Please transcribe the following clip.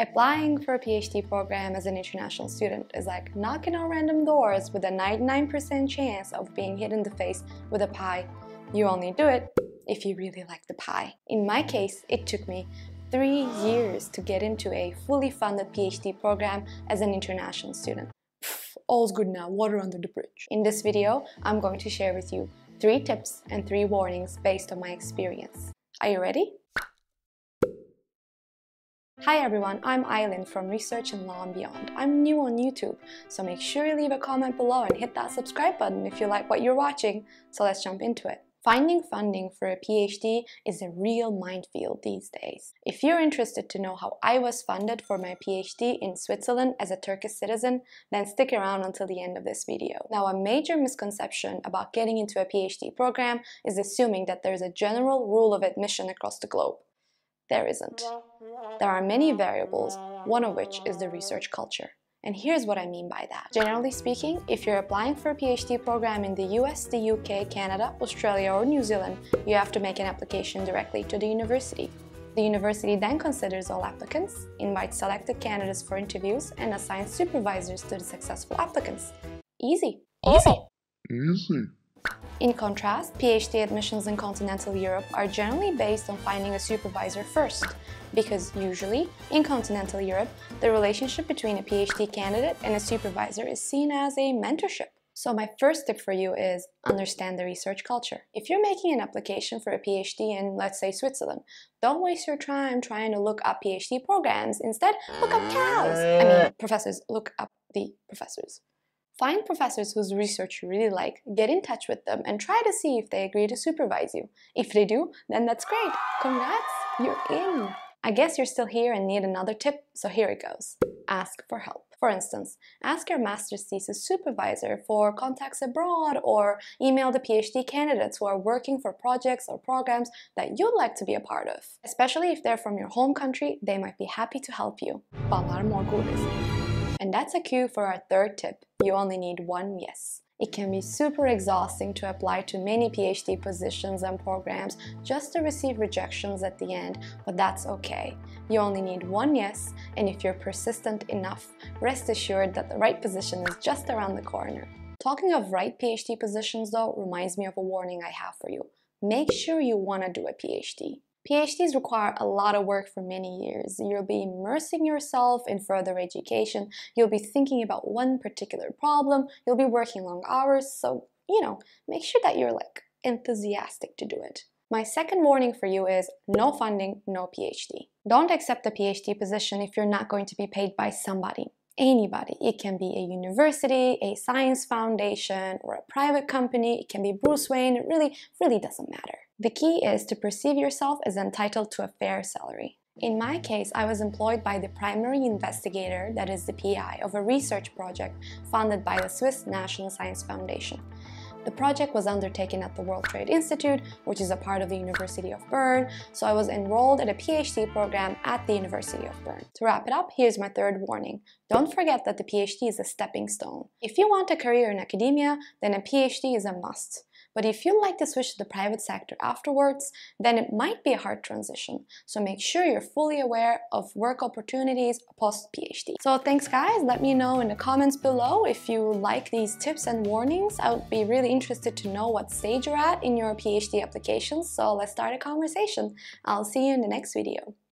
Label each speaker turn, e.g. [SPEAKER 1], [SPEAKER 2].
[SPEAKER 1] Applying for a PhD program as an international student is like knocking on random doors with a 99% chance of being hit in the face with a pie. You only do it if you really like the pie. In my case, it took me 3 years to get into a fully funded PhD program as an international student. All's good now, water under the bridge. In this video, I'm going to share with you 3 tips and 3 warnings based on my experience. Are you ready? Hi everyone, I'm Aylin from Research and Law and Beyond. I'm new on YouTube, so make sure you leave a comment below and hit that subscribe button if you like what you're watching. So let's jump into it. Finding funding for a PhD is a real minefield these days. If you're interested to know how I was funded for my PhD in Switzerland as a Turkish citizen, then stick around until the end of this video. Now, a major misconception about getting into a PhD program is assuming that there's a general rule of admission across the globe. There isn't. There are many variables, one of which is the research culture. And here's what I mean by that. Generally speaking, if you're applying for a PhD program in the US, the UK, Canada, Australia, or New Zealand, you have to make an application directly to the university. The university then considers all applicants, invites selected candidates for interviews, and assigns supervisors to the successful applicants. Easy.
[SPEAKER 2] Easy.
[SPEAKER 1] In contrast, PhD admissions in continental Europe are generally based on finding a supervisor first, because usually, in continental Europe, the relationship between a PhD candidate and a supervisor is seen as a mentorship. So my first tip for you is understand the research culture. If you're making an application for a PhD in, let's say, Switzerland, don't waste your time trying to look up PhD programs. Instead, look up cows! Professors, look up the professors. Find professors whose research you really like, get in touch with them, and try to see if they agree to supervise you. If they do, then that's great. Congrats, you're in. I guess you're still here and need another tip, so here it goes. Ask for help. For instance, ask your master's thesis supervisor for contacts abroad, or email the PhD candidates who are working for projects or programs that you'd like to be a part of. Especially if they're from your home country, they might be happy to help you. Ballar more goodies. And that's a cue for our third tip. You only need one yes. It can be super exhausting to apply to many PhD positions and programs just to receive rejections at the end, but that's okay. You only need one yes, and if you're persistent enough, rest assured that the right position is just around the corner. Talking of right PhD positions though reminds me of a warning I have for you. Make sure you want to do a PhD. PhDs require a lot of work for many years. You'll be immersing yourself in further education, you'll be thinking about one particular problem, you'll be working long hours, so, make sure that you're enthusiastic to do it. My second warning for you is no funding, no PhD. Don't accept a PhD position if you're not going to be paid by somebody. Anybody. It can be a university, a science foundation, or a private company. It can be Bruce Wayne. It really doesn't matter. The key is to perceive yourself as entitled to a fair salary. In my case, I was employed by the primary investigator, that is the PI, of a research project funded by the Swiss National Science Foundation. The project was undertaken at the World Trade Institute, which is a part of the University of Bern, so I was enrolled at a PhD program at the University of Bern. To wrap it up, here's my third warning. Don't forget that the PhD is a stepping stone. If you want a career in academia, then a PhD is a must. But if you'd like to switch to the private sector afterwards, then it might be a hard transition. So make sure you're fully aware of work opportunities post-PhD. So thanks guys, let me know in the comments below if you like these tips and warnings. I would be really interested to know what stage you're at in your PhD applications, so let's start a conversation. I'll see you in the next video.